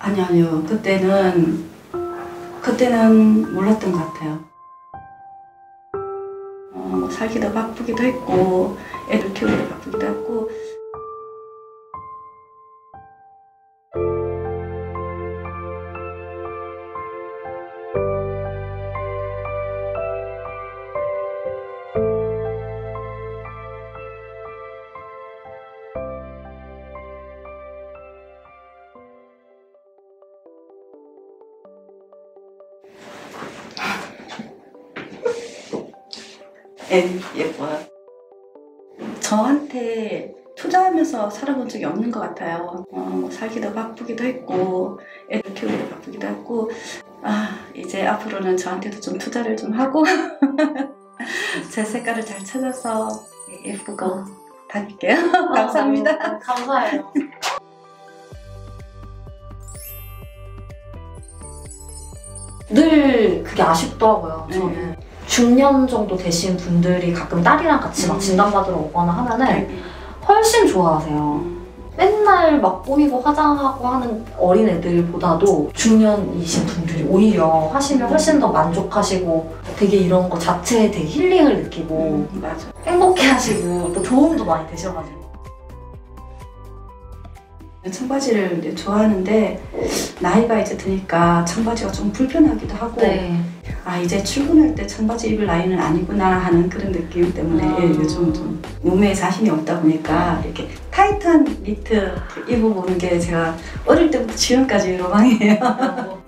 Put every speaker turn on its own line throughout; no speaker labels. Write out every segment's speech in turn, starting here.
아니요. 그때는 몰랐던 것 같아요. 살기도 바쁘기도 했고 애들 키우기도 바쁘기도 했고. 예뻐요. 저한테 투자하면서 살아본 적이 없는 것 같아요. 살기도 바쁘기도 했고 애들 키우기도 바쁘기도 했고 이제 앞으로는 저한테도 좀 투자를 좀 하고 제 색깔을 잘 찾아서 예쁘고 다닐게요. 감사합니다.
감사해요. 늘 그게 아쉽더라고요. 저는 중년 정도 되신 분들이 가끔 딸이랑 같이 막 진단받으러 오거나 하면은 훨씬 좋아하세요. 맨날 막 꾸미고 화장하고 하는 어린애들보다도 중년이신 분들이 오히려 하시면 훨씬 더 만족하시고 되게 이런 거 자체에 되게 힐링을 느끼고
맞아.
행복해하시고 또 도움도 많이 되셔가지고.
청바지를 이제 좋아하는데 나이가 이제 드니까 청바지가 좀 불편하기도 하고 이제 출근할 때 청바지 입을 나이는 아니구나 하는 그런 느낌 때문에 요즘 좀 몸에 자신이 없다 보니까 이렇게 타이트한 니트 입어보는 게 제가 어릴 때부터 지금까지 로망이에요.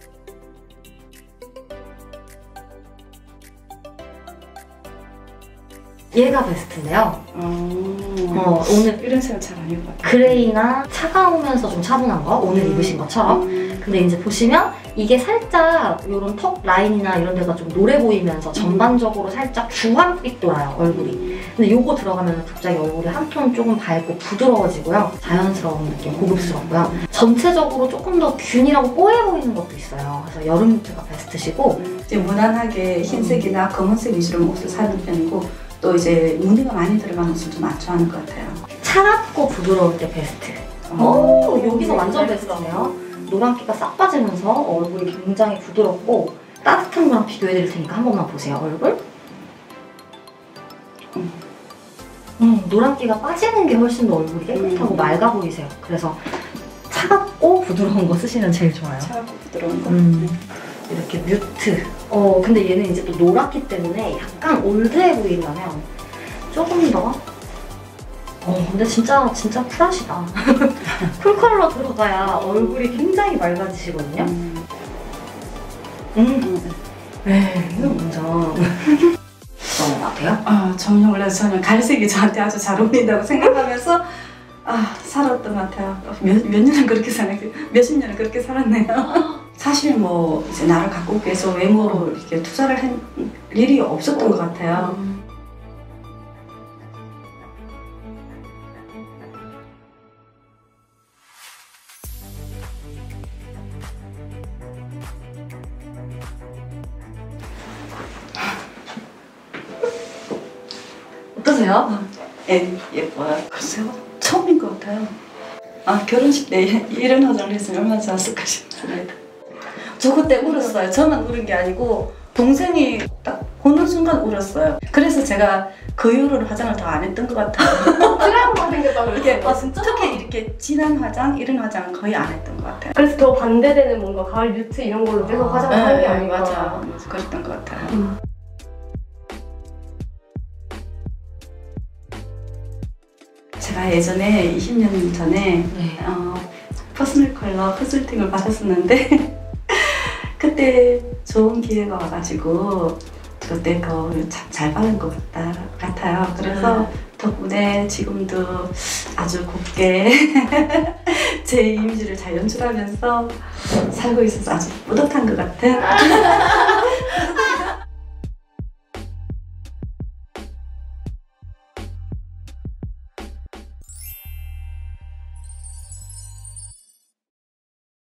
얘가 베스트인데요. 오늘
이런 색은 잘 안 입어요.
그레이나 차가우면서 좀 차분한 거 오늘 입으신 것처럼. 근데 이제 보시면 이게 살짝 이런 턱 라인이나 이런 데가 좀 노래 보이면서 전반적으로 살짝 주황빛 돌아요, 얼굴이. 근데 요거 들어가면 갑자기 얼굴이 한 톤 조금 밝고 부드러워지고요. 자연스러운 느낌, 고급스럽고요. 전체적으로 조금 더 균일하고 뽀해 보이는 것도 있어요. 그래서 여름 뮤트가 베스트시고
이제 무난하게 흰색이나 검은색 위주로 옷을 사는 편이고 또 이제 무늬가 많이 들어간 옷을 좀 안 좋아하는 것 같아요.
차갑고 부드러울 때 베스트. 여기서 완전 베스트네요. 노란기가 싹 빠지면서 얼굴이 굉장히 부드럽고 따뜻한 거랑 비교해드릴 테니까 한 번만 보세요, 얼굴. 노란기가 빠지는 게 훨씬 더 얼굴이 깨끗하고 맑아 보이세요. 그래서 차갑고 부드러운 거 쓰시면 제일 좋아요.
차갑고 부드러운 거.
이렇게 뮤트. 근데 얘는 이제 또 노랗기 때문에 약간 올드해 보이려면 조금 더. 근데 진짜 쿨하시다. 쿨 컬러 들어가야 얼굴이 굉장히 맑아지시거든요. 이거 먼저. 너무 같아요?
저는 갈색이 저한테 아주 잘 어울린다고 생각하면서 살았던 것 같아요. 몇 년을 그렇게 살았어요. 몇십 년을 그렇게 살았네요. 사실 뭐 이제 나를 가꾸기 위해서 외모로 이렇게 투자를 한 일이 없었던 것 같아요.
어떠세요?
예뻐요. 글쎄요, 처음인 것 같아요. 결혼식 때 이런 화장을 했으면 얼마나 좋았을까 싶습니다. 저 그때 울었어요. 저만 울은 게 아니고 동생이 딱 보는 순간 울었어요. 그래서 제가 그 이후로는 화장을 더 안 했던 것 같아요.
트라우마 생겼다고 그랬어요.
진짜? 특히 이렇게 진한 화장, 이런 화장은 거의 안 했던 것 같아요.
그래서 더 반대되는 뭔가 가을 뮤트 이런 걸로 계속 화장을 하는 게 아닌가.
맞아. 그랬던 것 같아요. 제가 예전에 20년 전에 퍼스널 컬러 컨설팅을 받았었는데 그때 좋은 기회가 와가지고 그때 참 잘 받은 것 같아요. 그래서 덕분에 지금도 아주 곱게 제 이미지를 잘 연출하면서 살고 있어서 아주 뿌듯한 것 같은